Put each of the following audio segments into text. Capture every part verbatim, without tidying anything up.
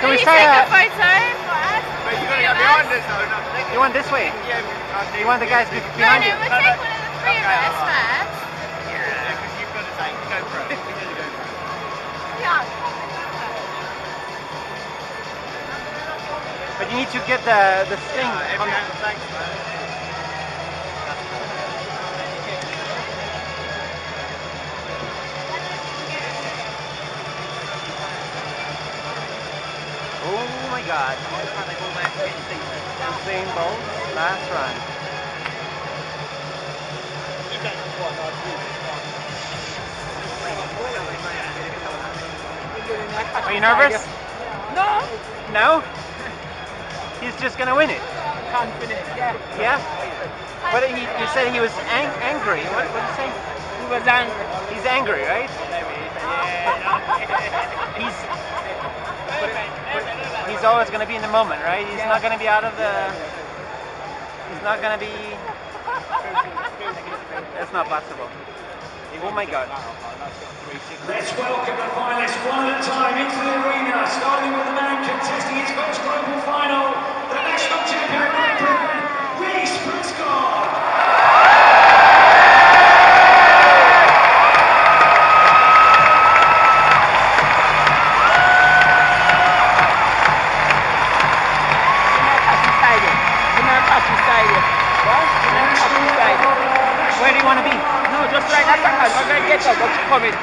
Can we you start take a... a photo for us? But you gotta get behind us though, not take You want this way? Yeah, You want the guys be- No, behind no, you? we'll take one of the three of us first. Yeah, because you've got to take GoPro. We did a GoPro. Yeah. But you need to get the the thing. Yeah, on every the... angle, thanks, man. Oh my God! Usain Bolt, last run. Are you nervous? No. No? He's just gonna win it. Confident, yeah. Yeah? But he, you said he was ang angry. What did you say? He was angry. He's angry, right? He's but, but he's always gonna be in the moment, right? He's not gonna be out of the. He's not gonna be. That's not possible. Oh my God. Let's welcome the finalists one at a time into the arena, starting with the man contesting his first global final, the national champion of Great Britain, Reece Prescott. Where do you want to be? No, just right after her. I'm going to get her, but she's coming.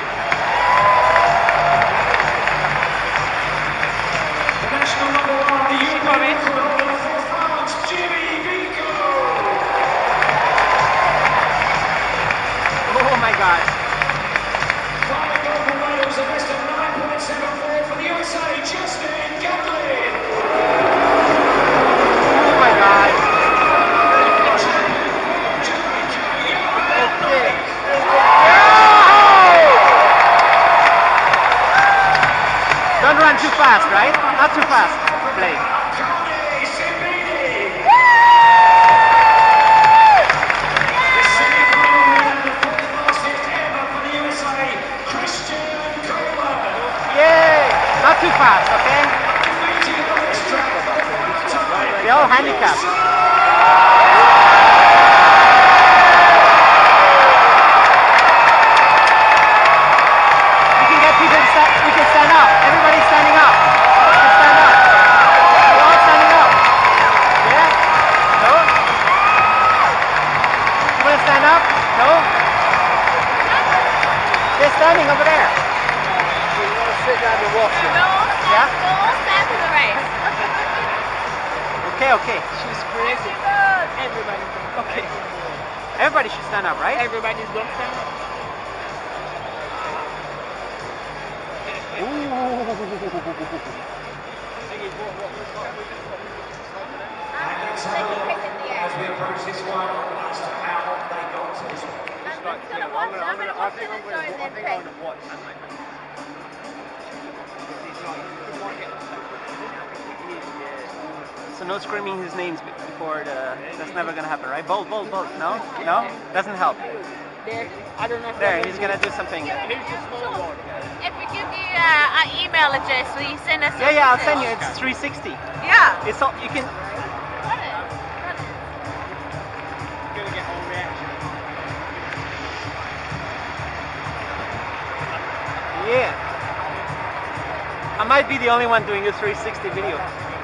The national number one, the European record for France, Jimmy Vico. Oh my God. Five global medals, a best of nine point seven four for the U S A, Justin Gatlin. Oh my God. Don't run too fast, right? Not too fast, Blake. Yay! Not too fast, okay? They're all handicapped. Standing over there. You want to sit down and watch it? We'll all stand, Yeah? we'll all stand for the race. Okay, okay. She's crazy. Everybody's going to Okay. Everybody should stand up, right? Everybody's going to stand up. As we approach this final, as to how they got to this one. I'm gonna, I'm gonna, I think I'm gonna, I think I'm gonna watch that, mate. So no screaming his names before the. That's never gonna happen, right? Bolt, bolt, bolt. No, no, doesn't help. There, I don't know. If There, he's gonna do something. If we give you uh, our email address, will you send us? Yeah, yeah, I'll send you. It's three sixty. Yeah. It's all you can. Got it. Got it. Gonna get all reaction. Yeah. I might be the only one doing a three sixty video.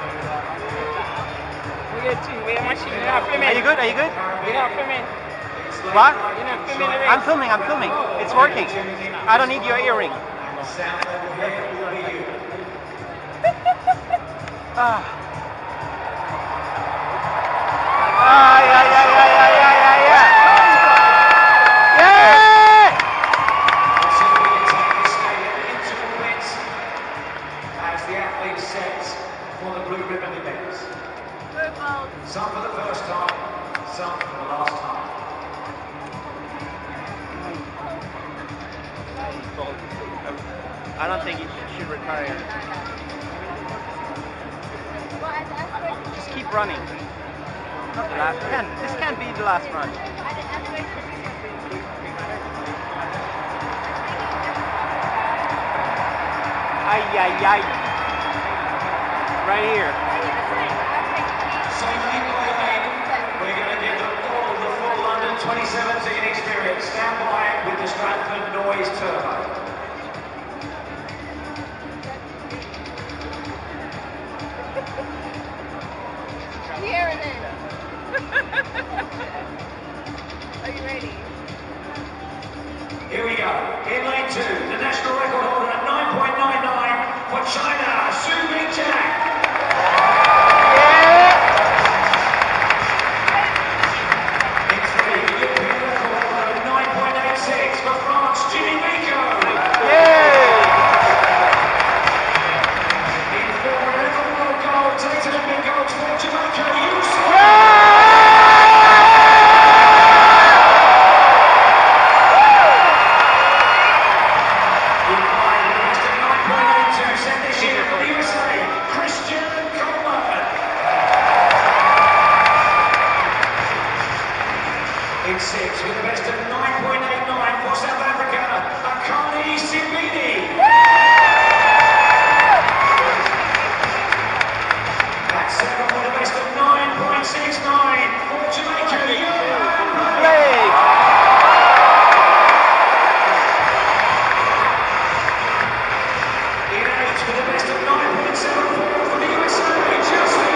We get two. We have machine. You're not filming. Are you good? Are you good? You're not filming. What? You're not filming the race. I'm filming. I'm filming. It's working. I don't need your earring. Ah. Ah, yeah, yeah, yeah, yeah, yeah, yeah, yeah. Yeah! Let's see if we can take this stadium into orbit as the athletes set for the blue ribbon events. Some for the first time, some for the last time. I don't think he should retire. Just keep running. Not the last. Can't, this can't be the last run. Ay, ay, ay. right here. Same lane by lane. We're going to give them all the full London twenty seventeen experience. Stand by with the Stratford Noise Turbo. Here it is. Are you ready? Here we go. In lane two, the national record holder at nine point nine nine for China, Su Bingjiang. In three, the European record holder at nine point eight six for France, Jimmy Miko. In four, record world gold, taken and big gold for Jamaica, Usain. In six, with the best of nine point eight nine for South Africa, Akani Simbini. At seven, with the best of nine point six nine for Jamaica, Usain. In eight, with the best of nine point seven four for the U S A, Justin.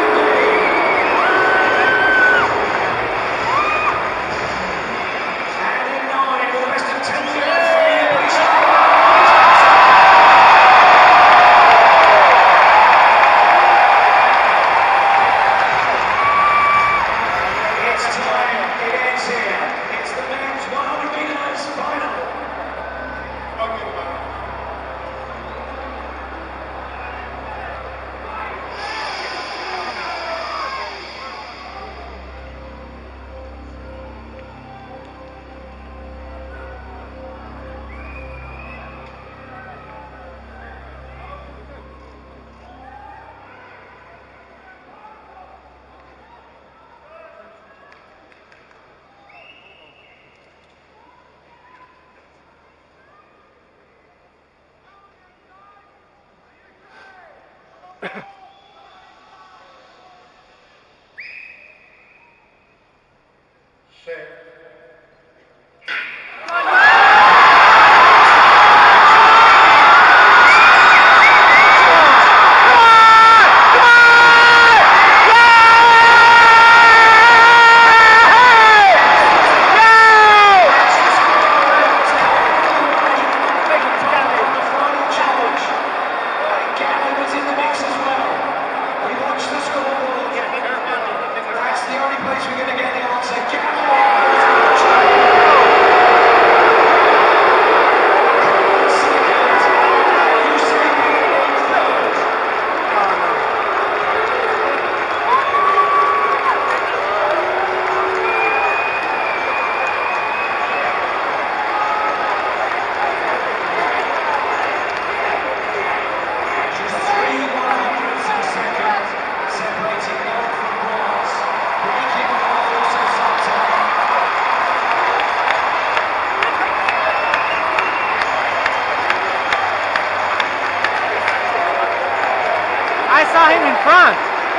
I saw him in front.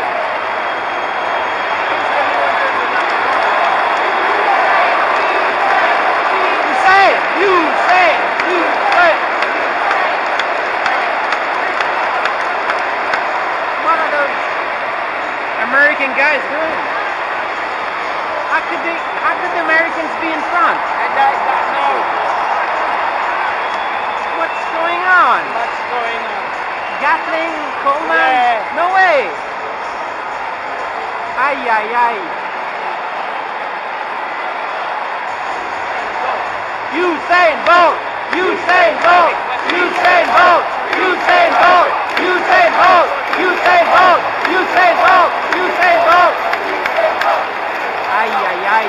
Usain! Usain! Usain! What are those American guys doing? How could they, how could the Americans be in front? And I don't know What's going on? what's going on. Gatling, Coleman? Yeah. No way! Ay, ay, ay. Usain Bolt! Usain Bolt! Usain Bolt! Usain Bolt! Usain Bolt! Usain Bolt! Usain Bolt! Usain Bolt! Ay, ay, ay.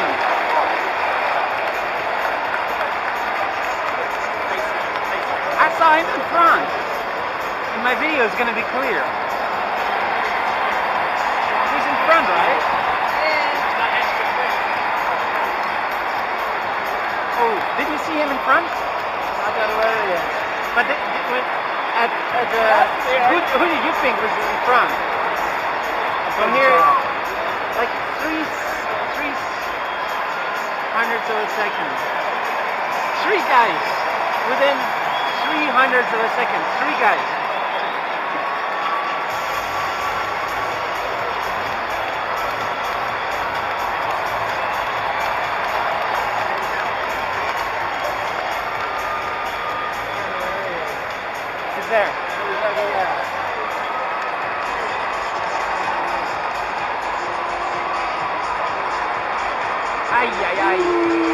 I saw him in front. And my video is going to be clear. He's in front, right? Oh, did you see him in front? I don't know where he is. But did, did, at, at the, who, who did you think was in front? From here, like three, three hundredths of a second. Three guys within three hundredths of a second. Three guys. He's there. Ay, ay, ay.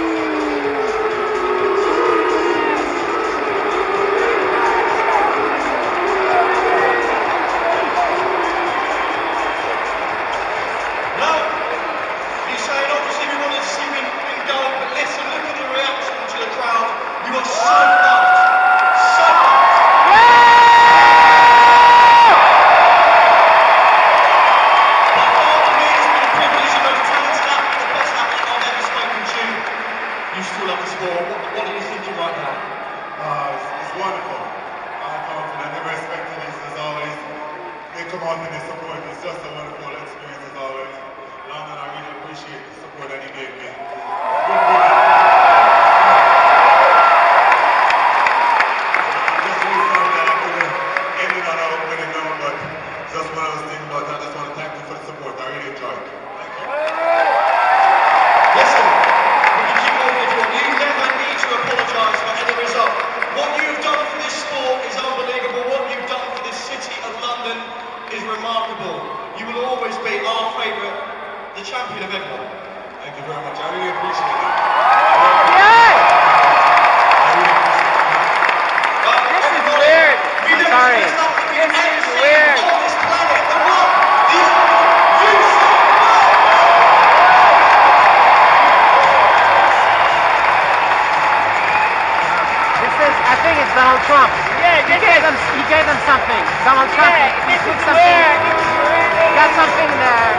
Donald Trump. Yeah, he gave them. He gave them something. Donald Trump. Yeah, he this put is something. where, this is where they Got something there.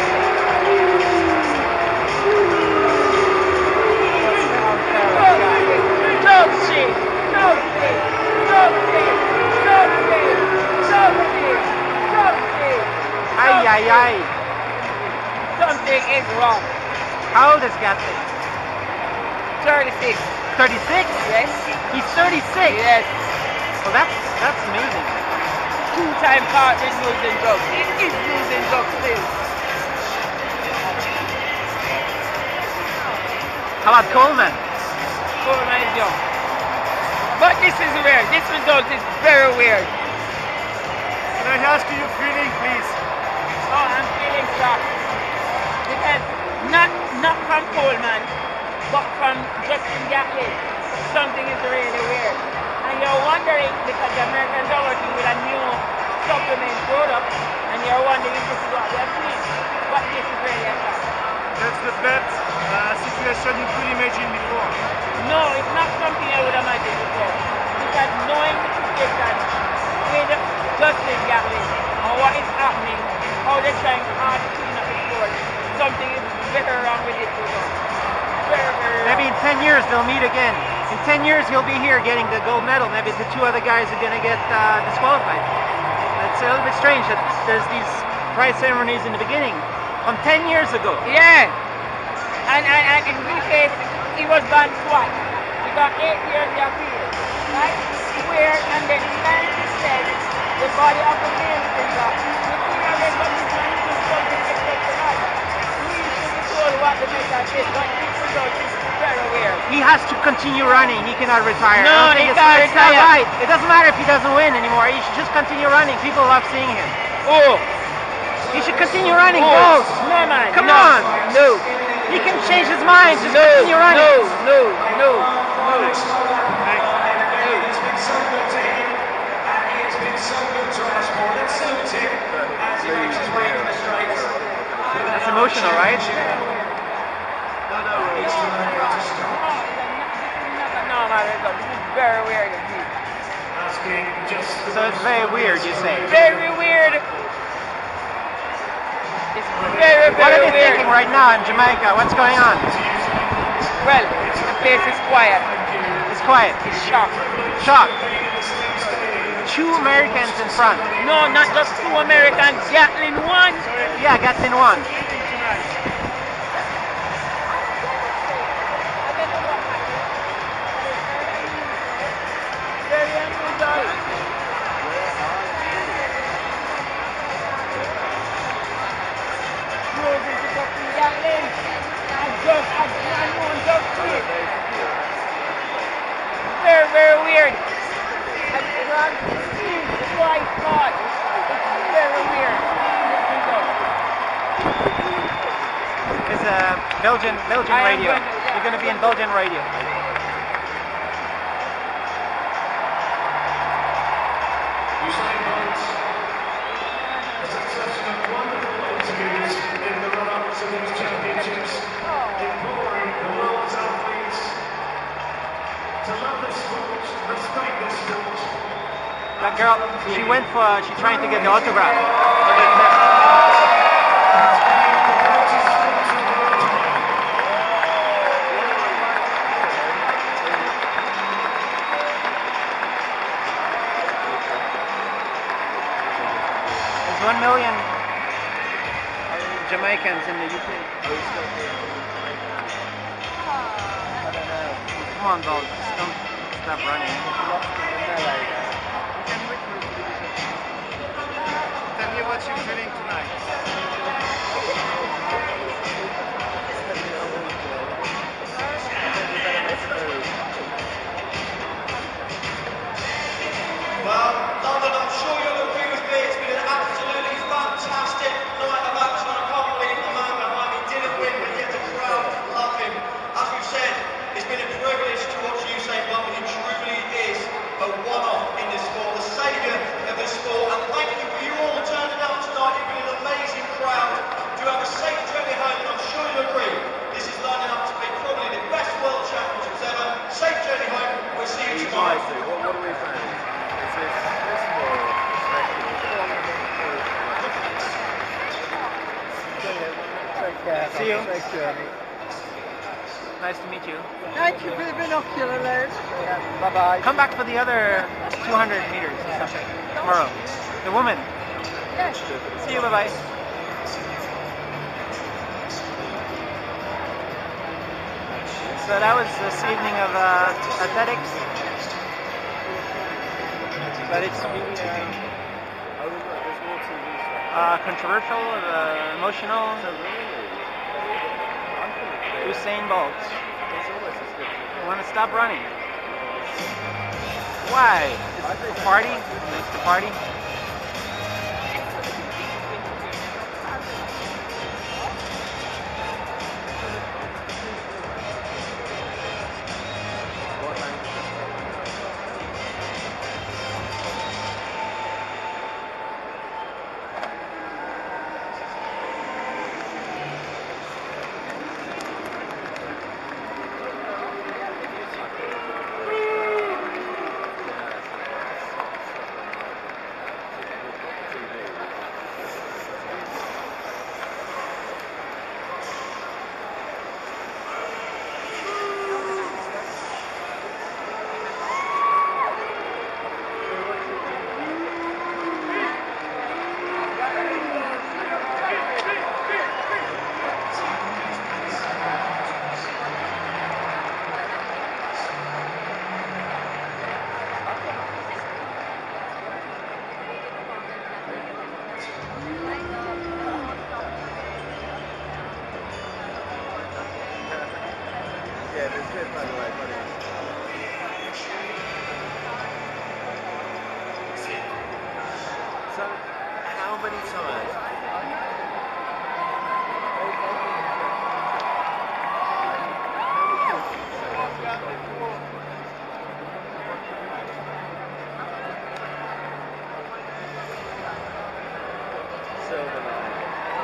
Something, something, something, something, something, something. Ay, ay, ay. Something is wrong. How old is Gatlin? thirty-six. thirty-six? Yes. He's thirty-six? Yes. Well, that's that's amazing. Two-time partner is losing drugs. It is losing drugs still. How about Coleman? Coleman is young. But this is weird. This result is very weird. Can I ask you your feeling, please? Oh, I'm feeling shocked. Because not not from Coleman, but from Justin Gatlin. Something is really weird. And you're wondering, because the Americans are working with a new supplement product, and you're wondering if this is what they're doing. But this is really a shock. That's the best uh, situation you could imagine before. No, it's not something I would imagine before. Because knowing the situation with Justin Gatlin and what is happening, how they're trying hard to clean up the sport, something is very wrong with it. Very, very wrong. Maybe in ten years they'll meet again. In ten years he'll be here getting the gold medal. Maybe the two other guys are going to get uh, disqualified. It's a little bit strange that there's these prize ceremonies in the beginning from ten years ago. Yeah. And, and, and in this case, he was banned twice. He got eight years of appeal. Right? Where, and then Nancy said, the body of the man is that the clear record is not even something exceptional. We should be told what the method is, but this result is very weird. He has to continue running. He cannot retire. No, I don't think he it's, can't it's not retire. right. It doesn't matter if he doesn't win anymore. He should just continue running. People love seeing him. Oh. He should continue running. Oh. Go. No, man. Come no. on. No. He can change his mind. Just No. continue running. No. No. No. No. It's been so good to him, and it's been so good to Ashmore. Let's salute him as he makes his way to the straight. That's emotional, right? It's the moment to stop. No, man. This is very weird indeed. Asking just the So it's very weird, you say. Very weird. It's very, very What are they weird. thinking right now in Jamaica? What's going on? Well, the place is quiet. It's quiet. It's shocked. Shock. two Americans in front. No, not just two Americans. Gatlin won. Yeah, Gatlin won. Very, very weird. It's twice caught. It's very weird. It's a Belgian Belgian I am radio. going to- yeah. You're going to be in Belgian radio. Usain Bolt has had such a wonderful interviews in the run-up to these championships, imploring the world's athletes to love this sport, respect this sport. That girl, she went for, she trying to get the autograph. There's one million Jamaicans in the U K. Come on, Bolt, just don't stop running. Tell me what you're feeling tonight. Well, London, I'm sure you'll agree with me. It's been an absolutely fantastic night of action. I can't believe the man behind me didn't win, but yet the crowd love him. As we've said, it's been a privilege to watch Usain Bolt. He truly is a one-off in this sport, the saviour of this sport. And thank you for you all turning out tonight. You've been an amazing crowd. Do have a safe journey home, and I'm sure you'll agree. This is lining up to be probably the best World Championships ever. Safe journey home. We'll see you tomorrow. What, what are we saying? Is this this more Take care. See you. safe journey? Nice to meet you. Thank you for the binocular lens. Bye bye. Come back for the other two hundred meters or something tomorrow. The woman. Yes. See you. Bye bye. So that was this evening of uh, athletics. But it's really uh, uh, controversial, uh, emotional. Usain Bolt. You want to stop running? Why? Is it a party? It's the party. Yeah, there's good, by the way, buddy. So, how many times? Silver line.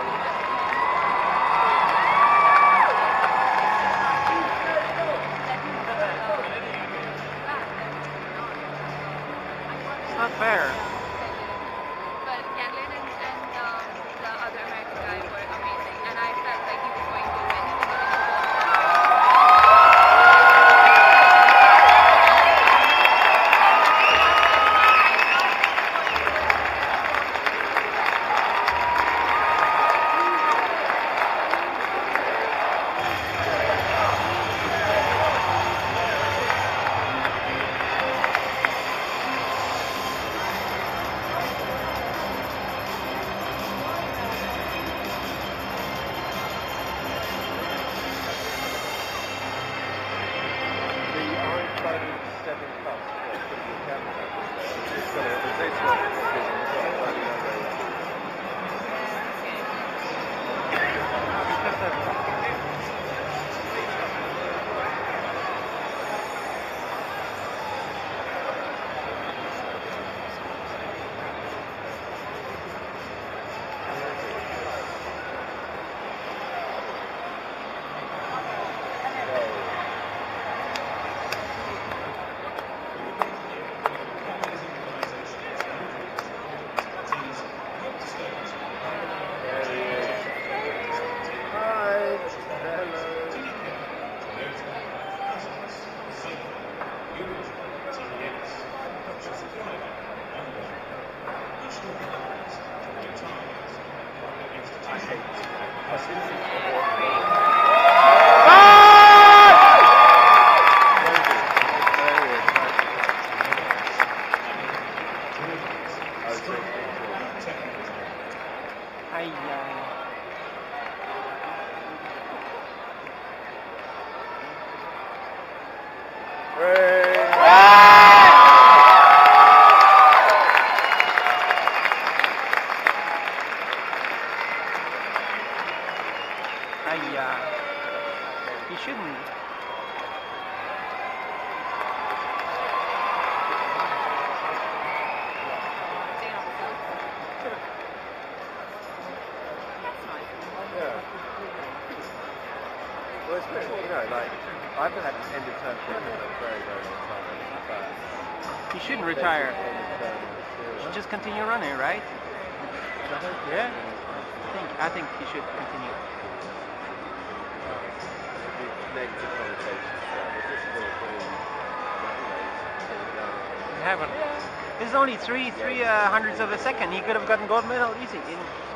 It's not fair. But Gatlin and, and um, the other American guy were amazing, and I felt like he was going to win. Ay, ay. Ay, uh, he shouldn't. Well, it's pretty, you know, like, I haven't had end of term cricket for a very, very long time. But He shouldn't retire. end of term He series. just continue running, right? Yeah. I think I think he should continue. Negative connotations. So it's just still pretty, You haven't. This is only three three uh, hundredths of a second. He could have gotten gold medal easy. In